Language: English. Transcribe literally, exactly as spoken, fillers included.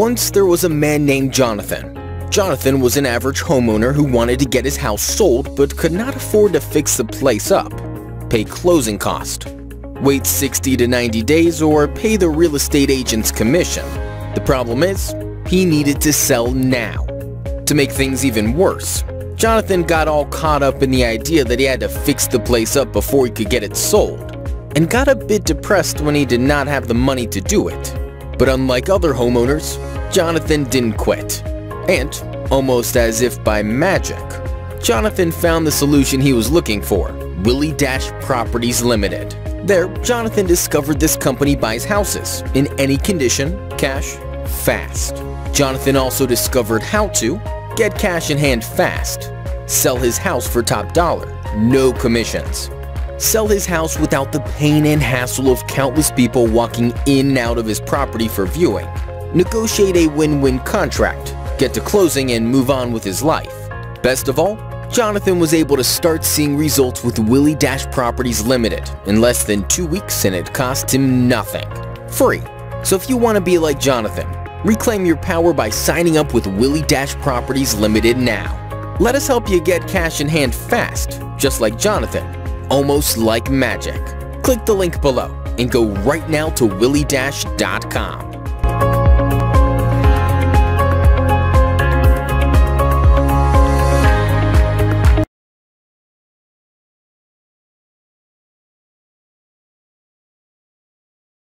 Once there was a man named Jonathan. Jonathan was an average homeowner who wanted to get his house sold but could not afford to fix the place up, pay closing cost, wait sixty to ninety days, or pay the real estate agent's commission. The problem is, he needed to sell now. To make things even worse, Jonathan got all caught up in the idea that he had to fix the place up before he could get it sold, and got a bit depressed when he did not have the money to do it. But unlike other homeowners, Jonathan didn't quit. And, almost as if by magic, Jonathan found the solution he was looking for, Willie Dash Properties Limited. There, Jonathan discovered this company buys houses, in any condition, cash, fast. Jonathan also discovered how to get cash in hand fast, sell his house for top dollar, no commissions, sell his house without the pain and hassle of countless people walking in and out of his property for viewing, negotiate a win-win contract, get to closing, and move on with his life. Best of all, Jonathan was able to start seeing results with Willie Dash Properties Limited in less than two weeks, and it cost him nothing. Free. So if you want to be like Jonathan, reclaim your power by signing up with Willie Dash Properties Limited now. Let us help you get cash in hand fast, just like Jonathan, almost like magic. Click the link below and go right now to willie dash dot com.